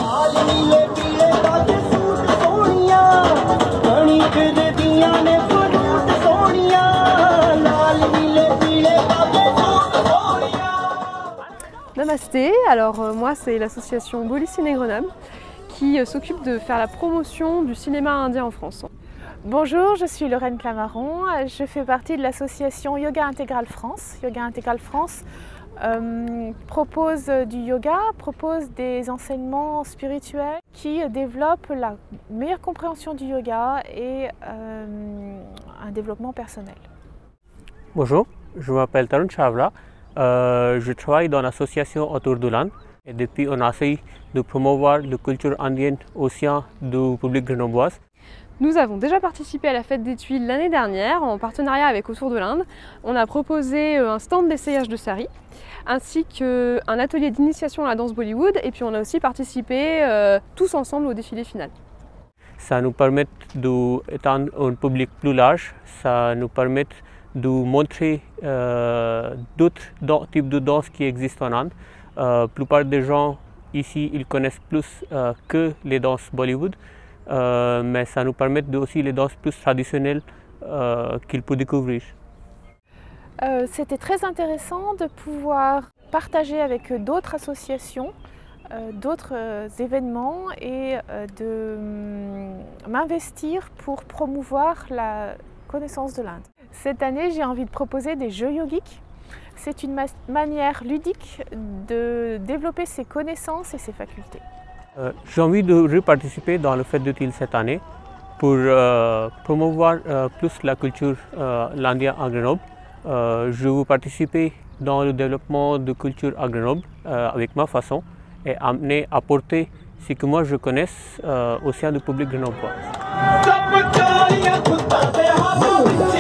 Namasté, alors moi c'est l'association Boli Ciné Grenoble qui s'occupe de faire la promotion du cinéma indien en France. Bonjour, je suis Lorraine Clamaron, je fais partie de l'association Yoga Intégral France. Yoga Intégral France propose du yoga, propose des enseignements spirituels qui développent la meilleure compréhension du yoga et un développement personnel. Bonjour, je m'appelle Tarun Chavla. Je travaille dans l'association Autour de l'Inde et depuis on essaye de promouvoir la culture indienne au sein du public grenoblois. Nous avons déjà participé à la fête des Tuiles l'année dernière en partenariat avec Autour de l'Inde. On a proposé un stand d'essayage de sari ainsi qu'un atelier d'initiation à la danse Bollywood et puis on a aussi participé tous ensemble au défilé final. Ça nous permet d'étendre un public plus large, ça nous permet de montrer d'autres types de danse qui existent en Inde. La plupart des gens ici ils connaissent plus que les danses Bollywood, mais ça nous permet aussi les danses plus traditionnelles qu'ils peuvent découvrir. C'était très intéressant de pouvoir partager avec d'autres associations, d'autres événements et de m'investir pour promouvoir la connaissance de l'Inde. Cette année, j'ai envie de proposer des jeux yogiques. C'est une manière ludique de développer ses connaissances et ses facultés. J'ai envie de reparticiper dans le Fête des Tuiles cette année pour promouvoir plus la culture l'indienne à Grenoble. Je veux participer dans le développement de culture à Grenoble avec ma façon et apporter ce que moi je connais au sein du public grenoblois.